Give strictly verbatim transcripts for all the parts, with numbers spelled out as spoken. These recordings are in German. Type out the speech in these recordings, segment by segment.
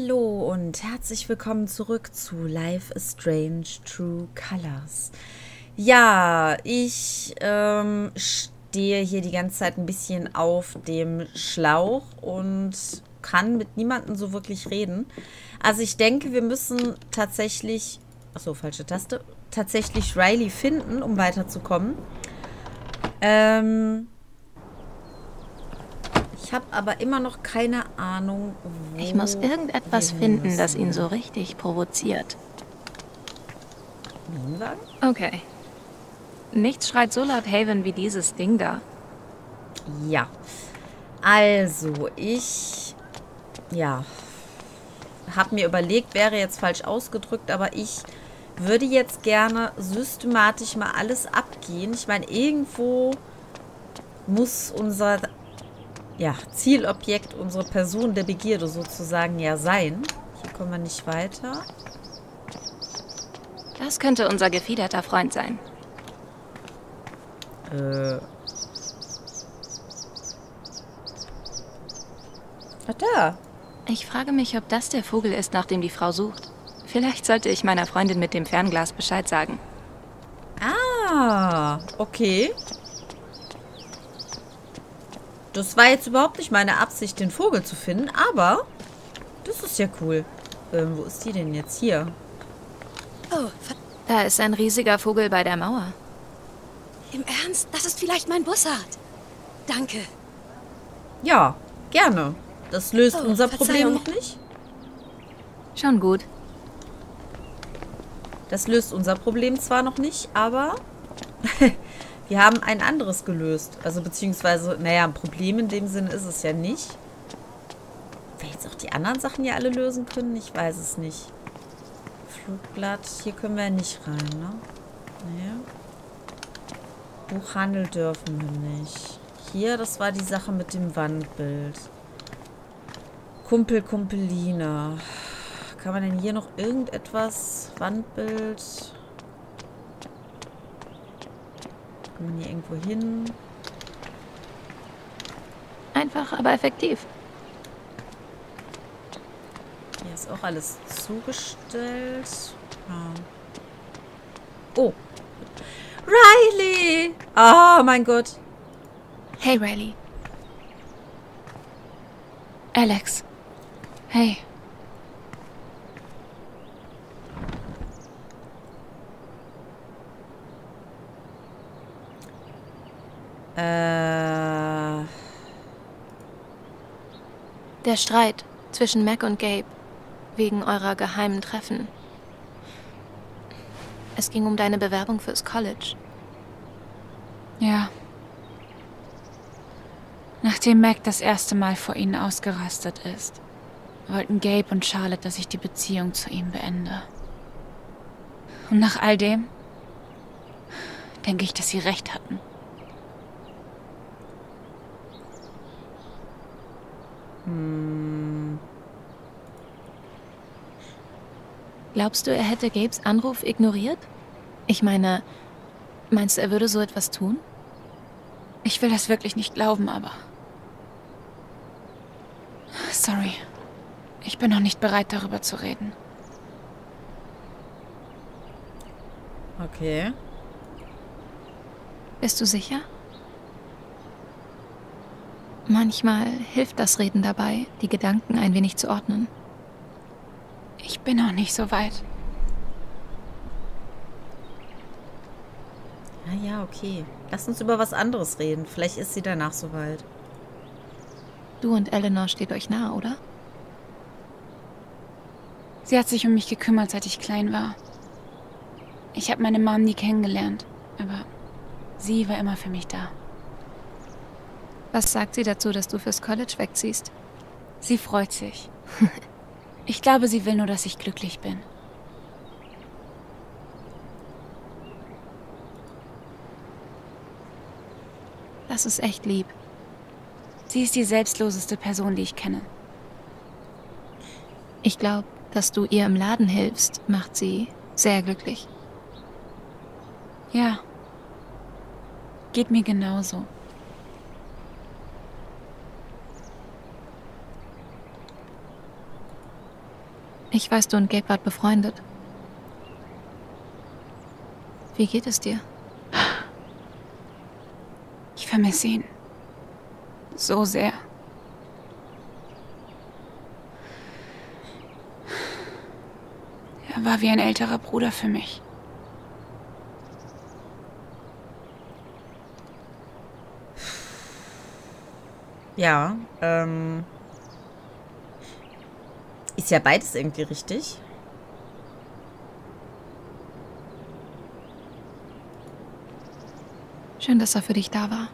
Hallo und herzlich willkommen zurück zu Life is Strange True Colors. Ja, ich ähm, stehe hier die ganze Zeit ein bisschen auf dem Schlauch und kann mit niemandem so wirklich reden. Also ich denke, wir müssen tatsächlich, achso, falsche Taste, tatsächlich Riley finden, um weiterzukommen. Ähm... Ich habe aber immer noch keine Ahnung, wo Ich muss irgendetwas wir hin finden, das müssen. ihn so richtig provoziert. Minenwagen? Okay. Nichts schreit so laut Haven wie dieses Ding da. Ja. Also, ich... Ja. Habe mir überlegt, wäre jetzt falsch ausgedrückt, aber ich würde jetzt gerne systematisch mal alles abgehen. Ich meine, irgendwo muss unser... Ja, Zielobjekt, unsere Person der Begierde sozusagen ja sein. Hier kommen wir nicht weiter. Das könnte unser gefiederter Freund sein. Äh. Ah, da. Ich frage mich, ob das der Vogel ist, nach dem die Frau sucht. Vielleicht sollte ich meiner Freundin mit dem Fernglas Bescheid sagen. Ah, okay. Das war jetzt überhaupt nicht meine Absicht, den Vogel zu finden, aber das ist ja cool. Ähm, wo ist die denn jetzt? Hier. Oh, Da ist ein riesiger Vogel bei der Mauer. im Ernst? Das ist vielleicht mein Bussard. Danke. Ja, gerne. Das löst Oh, unser Problem Verzeihung. noch nicht. Schon gut. Das löst unser Problem zwar noch nicht, aber wir haben ein anderes gelöst. Also beziehungsweise, naja, ein Problem in dem Sinne ist es ja nicht. Wir jetzt auch die anderen Sachen ja alle lösen können? Ich weiß es nicht. Flugblatt, hier können wir ja nicht rein, ne? Nee. Buchhandel dürfen wir nicht. Hier, das war die Sache mit dem Wandbild. Kumpel, Kumpeline. Kann man denn hier noch irgendetwas? Wandbild. Kann man hier irgendwo hin? Einfach, aber effektiv. Hier ist auch alles zugestellt. Ja. Oh. Riley! Oh mein Gott. Hey, Riley. Alex. Hey. Äh. Der Streit zwischen Mac und Gabe. Wegen eurer geheimen Treffen. Es ging um deine Bewerbung fürs College. Ja. Nachdem Mac das erste Mal vor ihnen ausgerastet ist, wollten Gabe und Charlotte, dass ich die Beziehung zu ihm beende. Und nach all dem denke ich, dass sie recht hatten. Hm. Glaubst du, er hätte Gabes Anruf ignoriert? Ich meine, meinst du, er würde so etwas tun? Ich will das wirklich nicht glauben, aber... Sorry. Ich bin noch nicht bereit, darüber zu reden. Okay. Bist du sicher? Manchmal hilft das Reden dabei, die Gedanken ein wenig zu ordnen. Ich bin noch nicht so weit. Ja, ja, okay. Lass uns über was anderes reden. Vielleicht ist sie danach soweit. Du und Eleanor steht euch nah, oder? Sie hat sich um mich gekümmert, seit ich klein war. Ich habe meine Mom nie kennengelernt, aber sie war immer für mich da. Was sagt sie dazu, dass du fürs College wegziehst? Sie freut sich. Ich glaube, sie will nur, dass ich glücklich bin. Das ist echt lieb. Sie ist die selbstloseste Person, die ich kenne. Ich glaube, dass du ihr im Laden hilfst, macht sie sehr glücklich. Ja. Geht mir genauso. Ich weiß, du und Gabe wart befreundet. Wie geht es dir? Ich vermisse ihn. So sehr. Er war wie ein älterer Bruder für mich. Ja, ähm... ist ja beides irgendwie richtig. Schön, dass er für dich da war.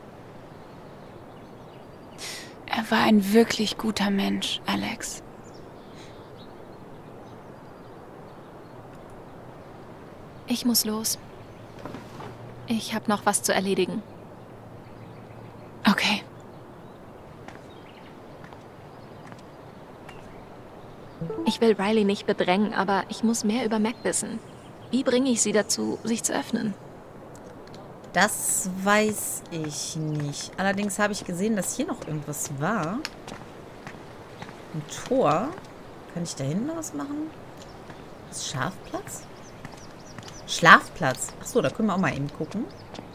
Er war ein wirklich guter Mensch, Alex. Ich muss los. Ich habe noch was zu erledigen. Okay. Ich will Riley nicht bedrängen, aber ich muss mehr über Mac wissen. Wie bringe ich sie dazu, sich zu öffnen? Das weiß ich nicht. Allerdings habe ich gesehen, dass hier noch irgendwas war. Ein Tor. Kann ich da hinten noch was machen? Das Schafplatz? Schlafplatz. Achso, da können wir auch mal eben gucken.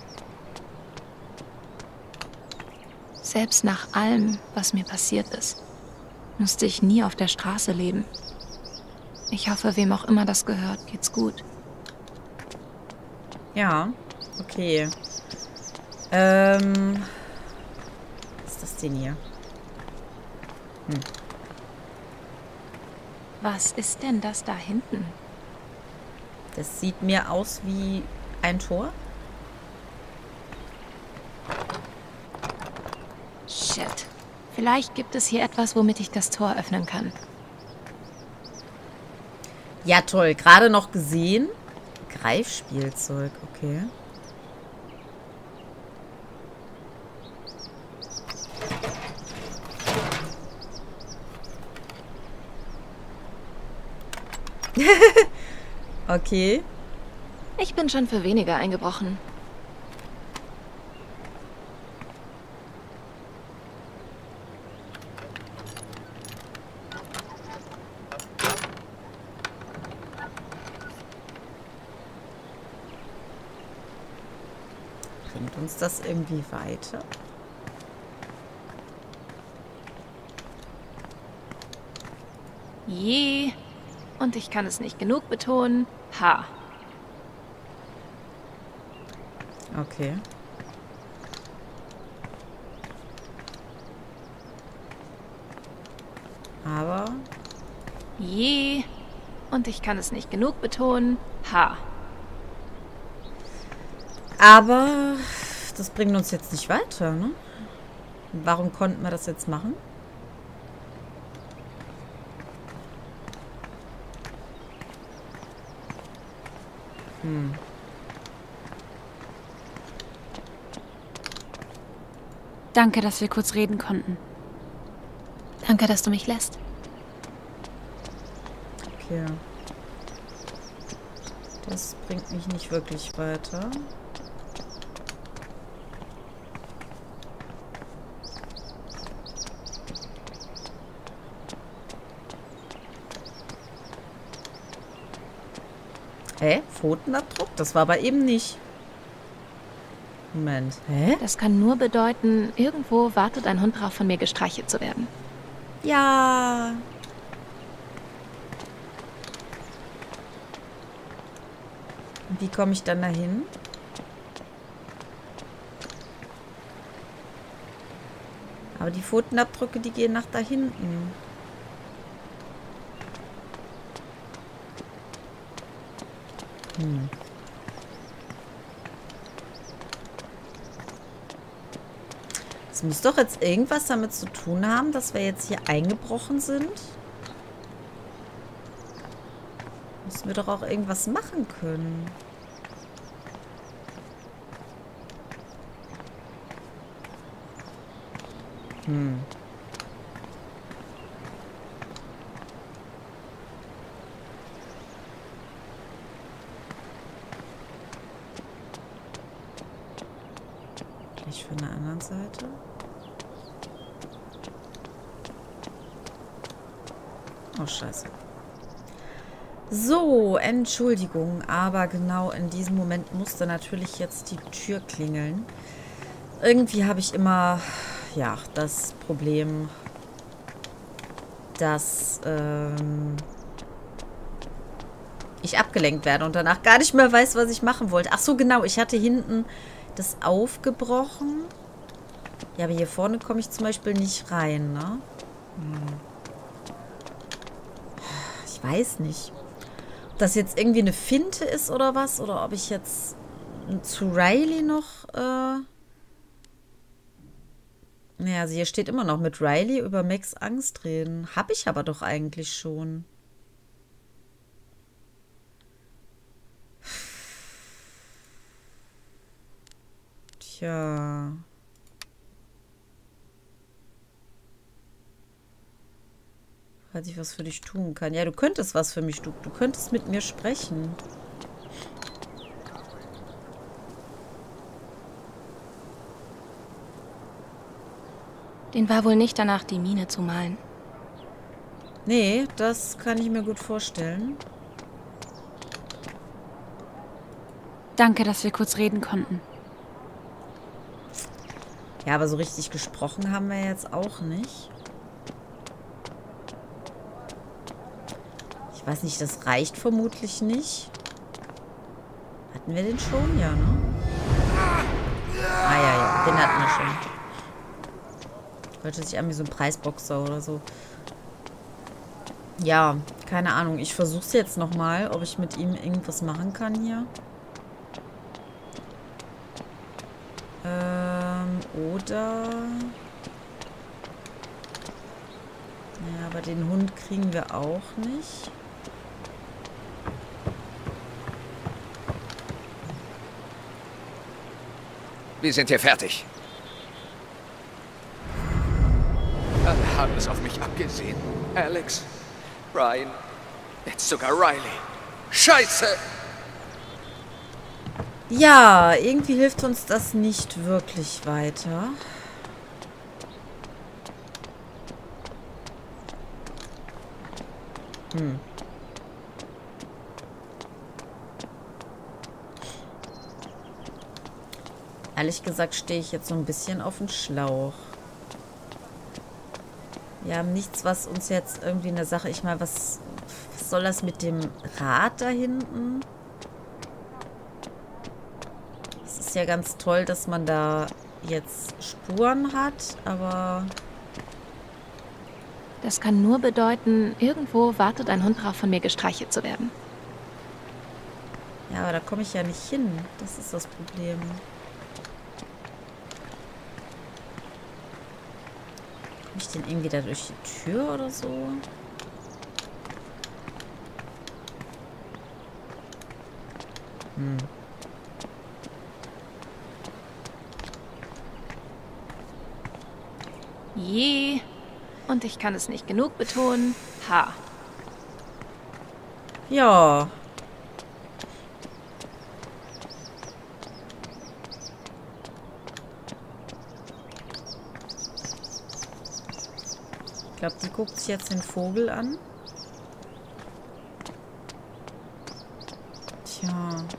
Selbst nach allem, was mir passiert ist, musste ich nie auf der Straße leben. Ich hoffe, wem auch immer das gehört, geht's gut. Ja, okay. Ähm. Was ist das denn hier? Hm. Was ist denn das da hinten? Das sieht mir aus wie ein Tor. Shit. Vielleicht gibt es hier etwas, womit ich das Tor öffnen kann. Ja, toll. Gerade noch gesehen. Greifspielzeug, okay. Okay. Ich bin schon für weniger eingebrochen. Bringt uns das irgendwie weiter? Je. Und ich kann es nicht genug betonen. Ha. Okay. Aber... Je. Und ich kann es nicht genug betonen. Ha. Aber das bringt uns jetzt nicht weiter, ne? Warum konnten wir das jetzt machen? Hm. Danke, dass wir kurz reden konnten. Danke, dass du mich lässt. Okay. Das bringt mich nicht wirklich weiter. Hä? Pfotenabdruck? Das war aber eben nicht. Moment. Hä? Das kann nur bedeuten, irgendwo wartet ein Hund darauf, von mir gestreichelt zu werden. Ja. Und wie komme ich dann dahin? Aber die Pfotenabdrücke, die gehen nach da hinten. Hm. Es muss doch jetzt irgendwas damit zu tun haben, dass wir jetzt hier eingebrochen sind. Müssen wir doch auch irgendwas machen können. Hm. Gleich von der anderen Seite. Oh, scheiße. So, Entschuldigung, aber genau in diesem Moment musste natürlich jetzt die Tür klingeln. Irgendwie habe ich immer, ja, das Problem, dass ähm, ich abgelenkt werde und danach gar nicht mehr weiß, was ich machen wollte. Ach so, genau, ich hatte hinten das aufgebrochen. Ja, aber hier vorne komme ich zum Beispiel nicht rein, ne? Hm. Ich weiß nicht. Das jetzt irgendwie eine Finte ist oder was? Oder ob ich jetzt zu Riley noch... Äh naja, also hier steht immer noch mit Riley über Max Angst reden. Hab ich aber doch eigentlich schon. Tja... Falls ich was für dich tun kann. Ja, du könntest was für mich tun. Du könntest mit mir sprechen. Den war wohl nicht danach, die Mine zu malen. Nee, das kann ich mir gut vorstellen. Danke, dass wir kurz reden konnten. Ja, aber so richtig gesprochen haben wir jetzt auch nicht. Ich weiß nicht, das reicht vermutlich nicht. Hatten wir den schon? Ja, ne? Ah ja, ja, den hatten wir schon. Hört sich an wie so ein Preisboxer oder so. Ja, keine Ahnung. Ich versuche es jetzt nochmal, ob ich mit ihm irgendwas machen kann hier. Ähm, oder... Ja, aber den Hund kriegen wir auch nicht. Wir sind hier fertig. Alle haben es auf mich abgesehen. Alex, Ryan, jetzt sogar Riley. Scheiße! Ja, irgendwie hilft uns das nicht wirklich weiter. Hm. Ehrlich gesagt stehe ich jetzt so ein bisschen auf dem Schlauch. Wir haben nichts, was uns jetzt irgendwie eine Sache... Ich meine, was, was soll das mit dem Rad da hinten? Es ist ja ganz toll, dass man da jetzt Spuren hat, aber... Das kann nur bedeuten, irgendwo wartet ein Hund darauf, von mir gestreichelt zu werden. Ja, aber da komme ich ja nicht hin. Das ist das Problem. Komme ich denn irgendwie da durch die Tür oder so? Hm. Je. Und ich kann es nicht genug betonen. Ha. Ja. Ich glaube, die guckt sich jetzt den Vogel an. Tja.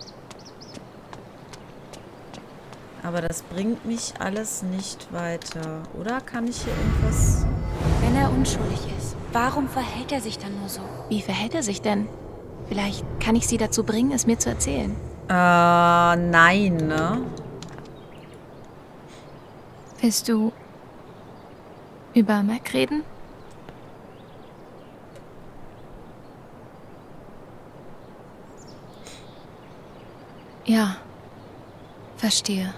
Aber das bringt mich alles nicht weiter. Oder kann ich hier irgendwas... Wenn er unschuldig ist, warum verhält er sich dann nur so? Wie verhält er sich denn? Vielleicht kann ich sie dazu bringen, es mir zu erzählen. Äh, nein, ne? Willst du über Mac reden? Ja, verstehe.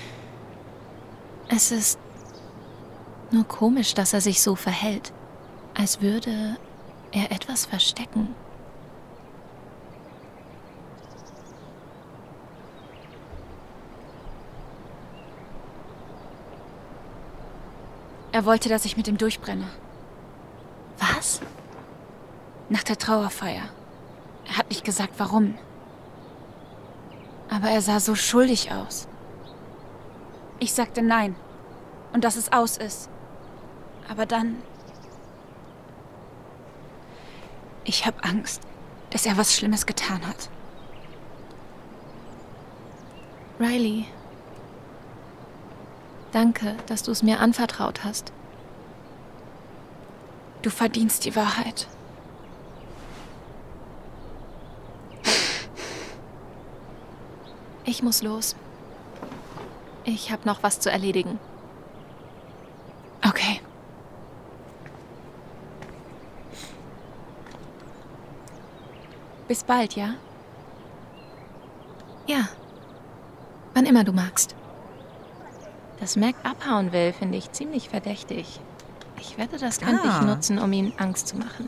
Es ist nur komisch, dass er sich so verhält, als würde er etwas verstecken. Er wollte, dass ich mit ihm durchbrenne. Was? Nach der Trauerfeier. Er hat nicht gesagt, warum. Aber er sah so schuldig aus. Ich sagte nein. Und dass es aus ist. Aber dann... Ich habe Angst. dass er was Schlimmes getan hat. Riley, danke, dass du es mir anvertraut hast. Du verdienst die Wahrheit. Ich muss los. Ich habe noch was zu erledigen. Okay. Bis bald, ja? Ja. Wann immer du magst. Dass Mac abhauen will, finde ich ziemlich verdächtig. Ich werde das könnte ich Ah. nutzen, um ihm Angst zu machen.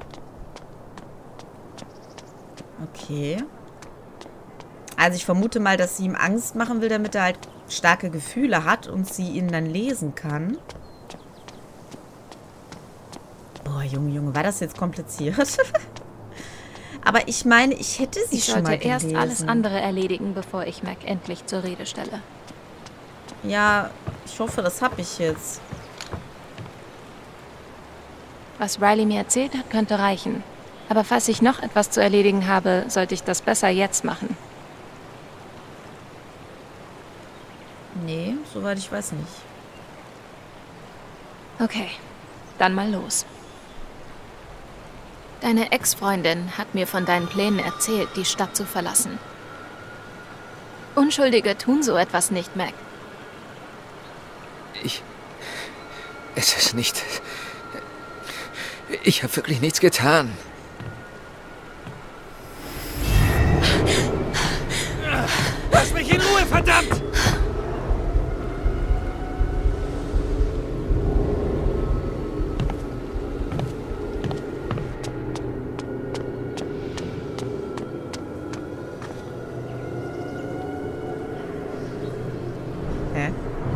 Okay. Also ich vermute mal, dass sie ihm Angst machen will, damit er halt starke Gefühle hat und sie ihn dann lesen kann. Boah, Junge, Junge, war das jetzt kompliziert? Aber ich meine, ich hätte sie Ich schon mal sollte erst gelesen. alles andere erledigen, bevor ich Mac endlich zur Rede stelle. Ja, ich hoffe, das habe ich jetzt. Was Riley mir erzählt hat, könnte reichen. Aber falls ich noch etwas zu erledigen habe, sollte ich das besser jetzt machen. Nee, soweit ich weiß nicht. Okay, dann mal los. Deine Ex-Freundin hat mir von deinen Plänen erzählt, die Stadt zu verlassen. Unschuldige tun so etwas nicht, Mac. Ich... Es ist nicht... Ich habe wirklich nichts getan. Lass mich in Ruhe, verdammt! Hä?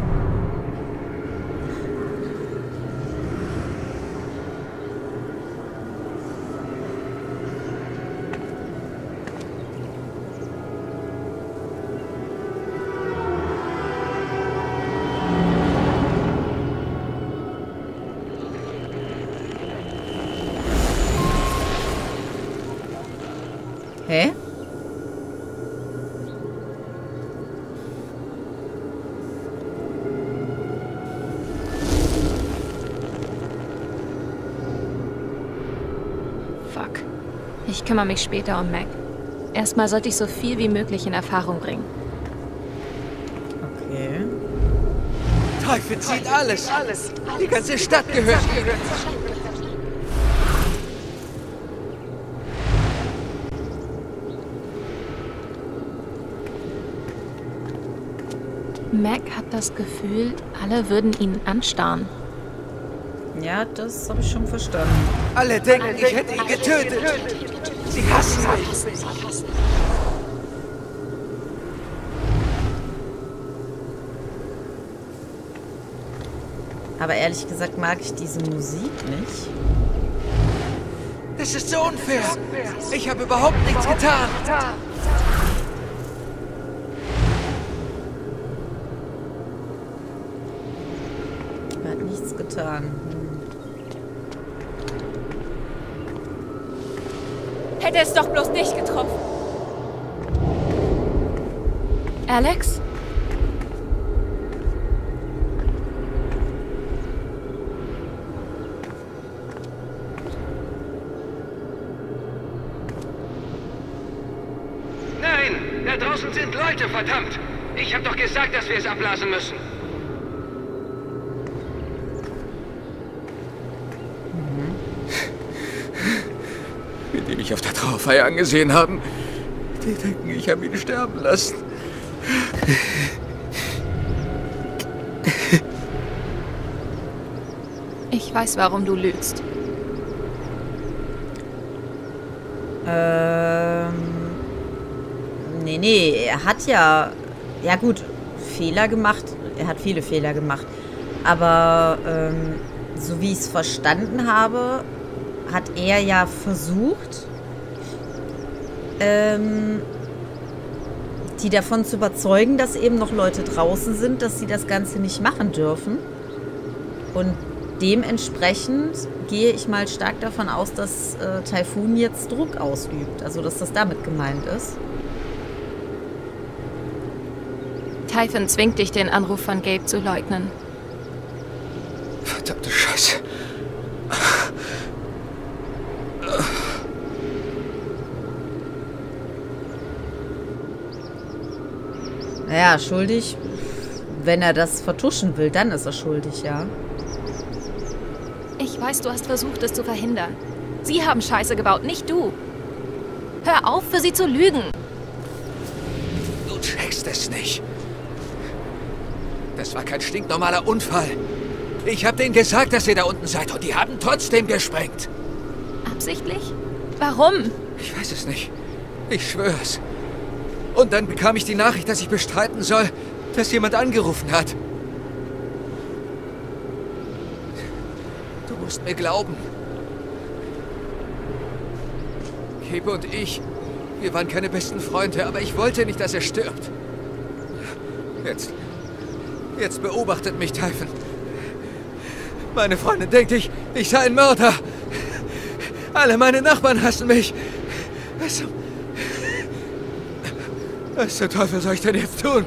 Hä? Fuck. Ich kümmere mich später um Mac. Erstmal sollte ich so viel wie möglich in Erfahrung bringen. Okay. Teufel zieht alles. Die ganze Stadt gehört ihm. Mac hat das Gefühl, alle würden ihn anstarren. Ja, das habe ich schon verstanden. Alle denken, ich hätte ihn getötet. Sie hassen mich. Aber ehrlich gesagt mag ich diese Musik nicht. Das ist so unfair. Ich habe überhaupt nichts getan. Er hat nichts getan. Hm. Hätte es doch bloß nicht getroffen. Alex? Nein, da draußen sind Leute, verdammt! Ich habe doch gesagt, dass wir es abblasen müssen. Die, die mich auf der Trauerfeier angesehen haben, die denken, ich habe ihn sterben lassen. Ich weiß, warum du lügst. Ähm. Nee, nee, er hat ja. Ja, gut, Fehler gemacht. Er hat viele Fehler gemacht. Aber, ähm, so wie ich es verstanden habe, hat er ja versucht, ähm, die davon zu überzeugen, dass eben noch Leute draußen sind, dass sie das Ganze nicht machen dürfen. Und dementsprechend gehe ich mal stark davon aus, dass äh, Typhoon jetzt Druck ausübt. Also, dass das damit gemeint ist. Typhon zwingt dich, den Anruf von Gabe zu leugnen. Verdammte Scheiße. Naja, schuldig. Wenn er das vertuschen will, dann ist er schuldig, ja. Ich weiß, du hast versucht, es zu verhindern. Sie haben Scheiße gebaut, nicht du. Hör auf, für sie zu lügen. Du checkst es nicht. Das war kein stinknormaler Unfall. Ich habe denen gesagt, dass ihr da unten seid und die haben trotzdem gesprengt. Absichtlich? Warum? Ich weiß es nicht. Ich schwör's. Und dann bekam ich die Nachricht, dass ich bestreiten soll, dass jemand angerufen hat. Du musst mir glauben. Gabe und ich, wir waren keine besten Freunde, aber ich wollte nicht, dass er stirbt. Jetzt, jetzt beobachtet mich Typhon. Meine Freundin denkt, ich, ich sei ein Mörder. Alle meine Nachbarn hassen mich. Was zum, was zum Teufel soll ich denn jetzt tun?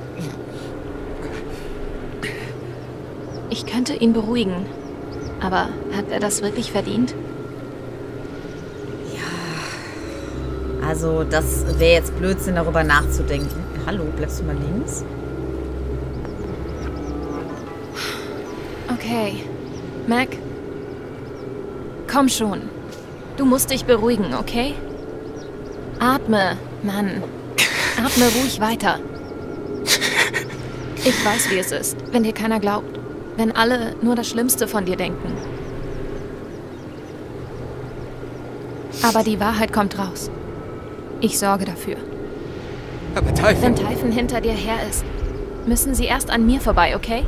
Ich könnte ihn beruhigen. Aber hat er das wirklich verdient? Also, das wäre jetzt Blödsinn, darüber nachzudenken. Hallo, bleibst du mal links? Okay. Mac? Komm schon. Du musst dich beruhigen, okay? Atme, Mann. Atme ruhig weiter. Ich weiß, wie es ist, wenn dir keiner glaubt. Wenn alle nur das Schlimmste von dir denken. Aber die Wahrheit kommt raus. Ich sorge dafür. Aber Typhon... Wenn Typhon hinter dir her ist, müssen sie erst an mir vorbei, okay?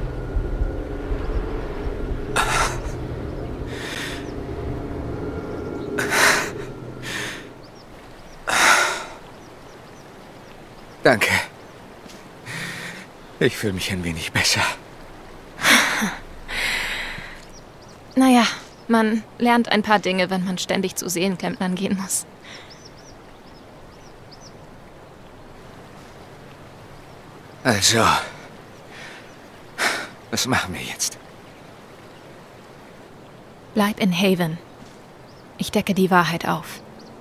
Danke. Ich fühle mich ein wenig besser. Naja, man lernt ein paar Dinge, wenn man ständig zu Seelenklempnern gehen muss. Also, was machen wir jetzt? Bleib in Haven. Ich decke die Wahrheit auf.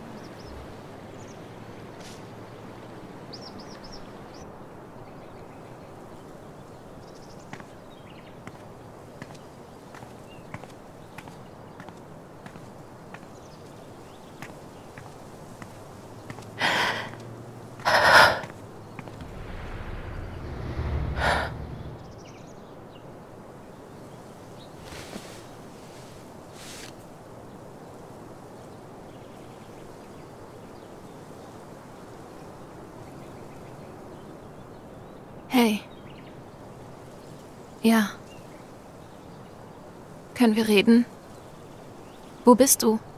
Hey. Ja. Können wir reden? Wo bist du?